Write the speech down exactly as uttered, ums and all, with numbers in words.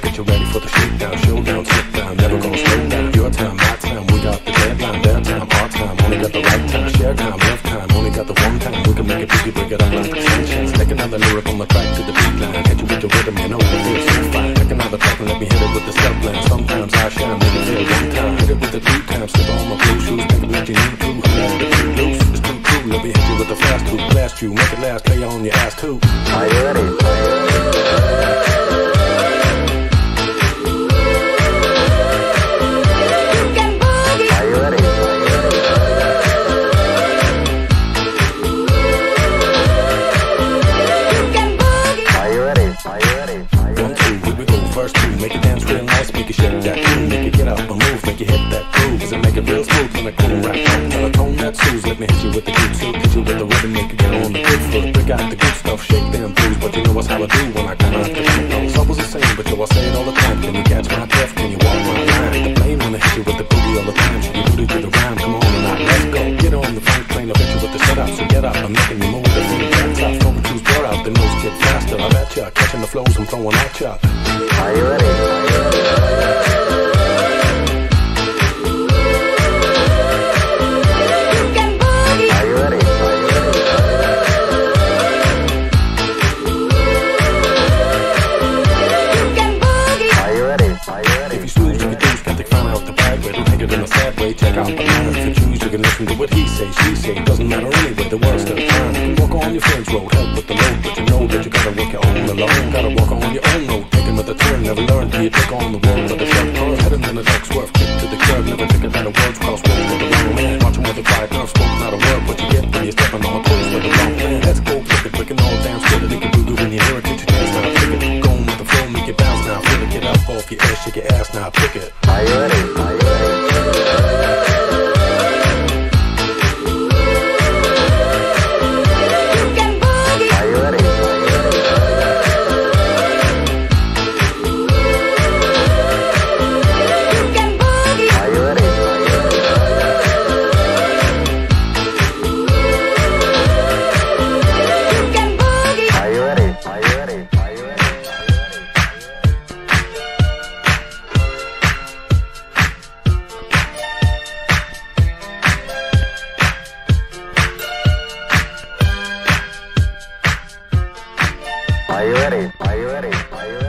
get you ready for the shakedown, showdown, slip down, never gonna slow down. Your time, my time, we got the deadline, their time, our time, only got the right time, share time, love time, only got the one time. We can make it biggie, break it up like the sunshine. Take another lyric on the track to the beat line, hit you with the rhythm, you know it feels so fine. Take another track and let me hit it with the step line. Sometimes I shine, make it feel one time, hit it with the two times, slip on my blue shoes, make it what you need to. Let it too loose, it's too true, let me hit you with the fast two, blast you, make it last, play on your ass too. Are you ready? Make it dance real nice, make it shake that groove, make it get up and move, make it hit that groove. Cause it make it real smooth when I cool rap on. Tell a tone that soothes, let me hit you with the good suit, hit you with the rhythm, make it get on the good foot. Break out the good stuff, shake them blues, but you know what's how I do when I come out the front door. Supple the same, but yo, I say it all the time. Can you catch my breath? Can you walk my line? The plane wanna hit you with the booty all the time. So you booty to the rhyme, come on and out, let's go. Get on the front plane, I'll hit you with the setup. So get up, I'm making you move the feet back top. Don't choose blur out, the nose get faster. I bet ya, catching the flows, I'm throwing at ya. Are you ready? Check out the line. If you choose, you can listen to what he say, she say. Doesn't matter anyway, the world's still fine. You can walk on your friend's road, help with the load, but you know that you gotta walk your own alone. Gotta walk on your own road, take another turn. Never learn till you take on the world, but the sharp turn. Heading in the dark swerve, kick to the curb. Never think about the words, cross walk with the wrong man. Watch them with the quiet nerve, spoke not a word. What you get when you're stepping on toes with the wrong man. Let's go, flip it, breaking all down, split it. It can do when you hear it, get your chance now, pick it. Going with the flow, make it bounce now, feel it, get up off your ass, shake your ass now, pick it. Are you ready? Are you ready? Are you ready? Are you ready? Are you ready?